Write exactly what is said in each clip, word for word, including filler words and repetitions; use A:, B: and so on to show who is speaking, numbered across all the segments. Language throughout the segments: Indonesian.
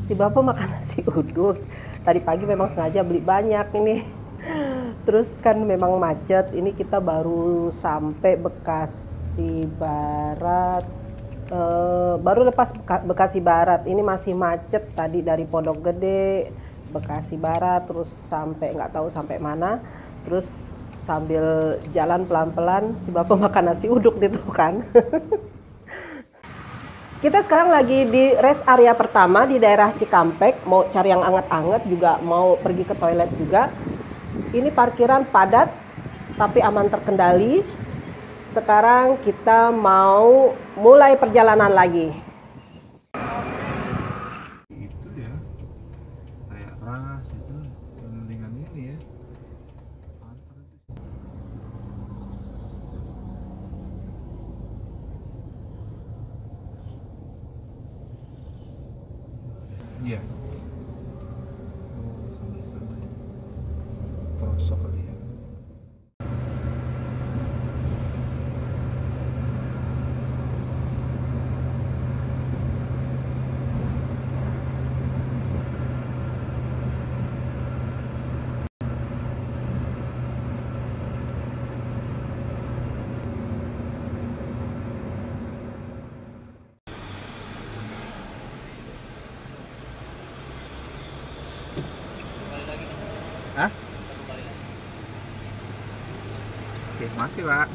A: Si bapak makan nasi uduk. Tadi pagi memang sengaja beli banyak ini. Terus kan memang macet. Ini kita baru sampai Bekasi Barat. Eh, baru lepas Bekasi Barat. Ini masih macet tadi dari Pondok Gede, Bekasi Barat, terus sampai nggak tahu sampai mana. Terus sambil jalan pelan-pelan, si bapak makan nasi uduk gitu kan. Kita sekarang lagi di rest area pertama di daerah Cikampek, mau cari yang anget-anget juga, mau pergi ke toilet juga. Ini parkiran padat tapi aman terkendali. Sekarang kita mau mulai perjalanan lagi.
B: Itu ya, kayak ras itu dengan ini ya. Iya. Oh, sampai sana. Prosok kali ya. Hah? Oke, masih Pak.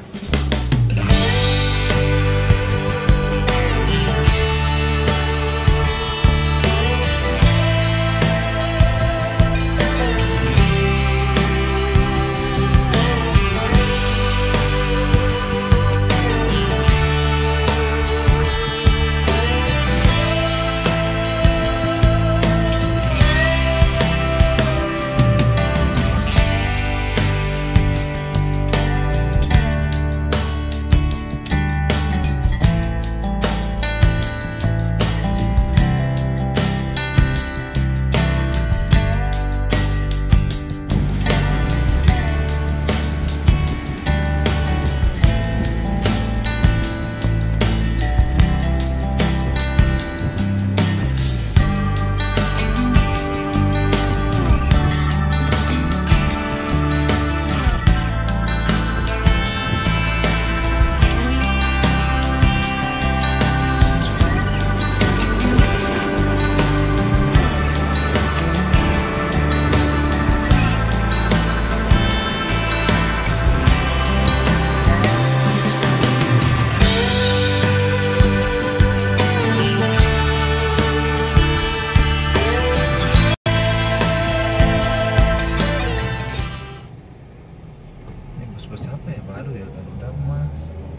B: Bus-bus apa ya baru ya, Garuda Mas.